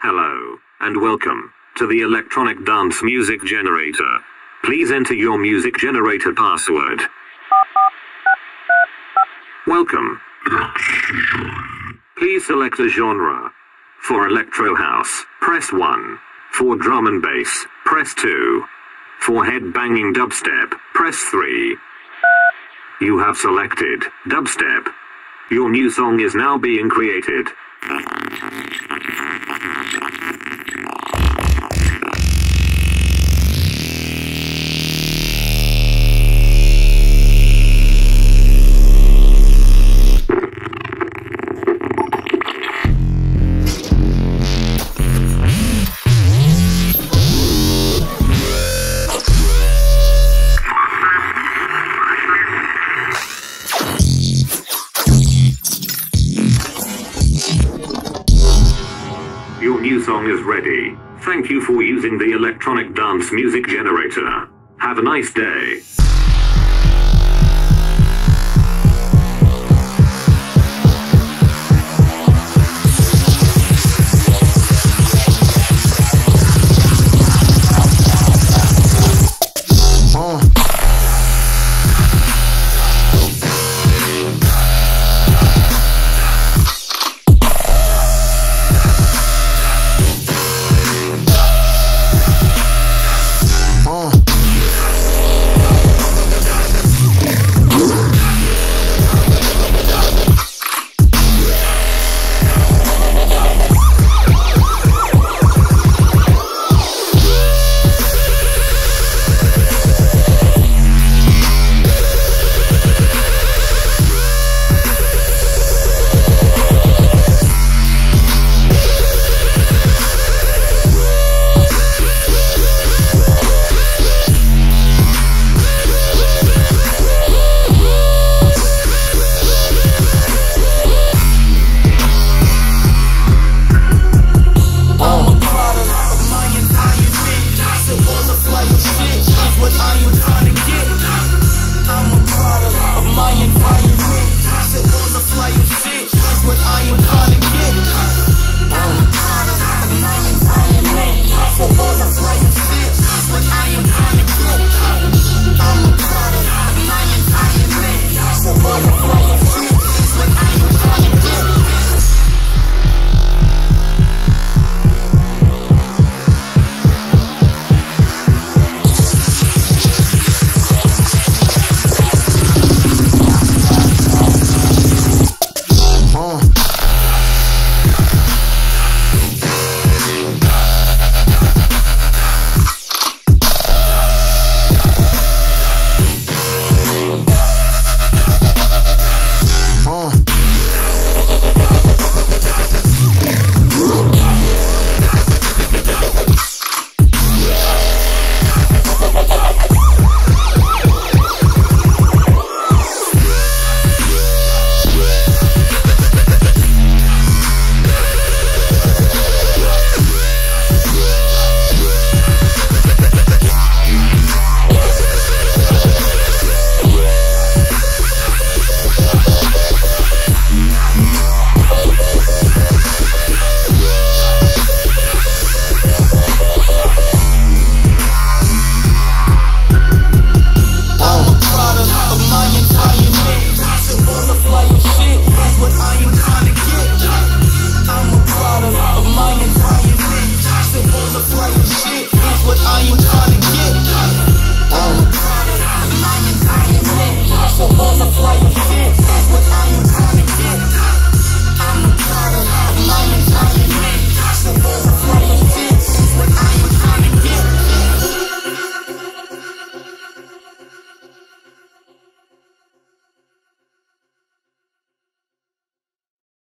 Hello, and welcome to the electronic dance music generator. Please enter your music generator password. Welcome. Please select a genre. For electro house, press 1. For drum and bass, press 2. For head-banging dubstep, press 3. You have selected dubstep. Your new song is now being created. Your new song is ready. Thank you for using the electronic dance music generator. Have a nice day.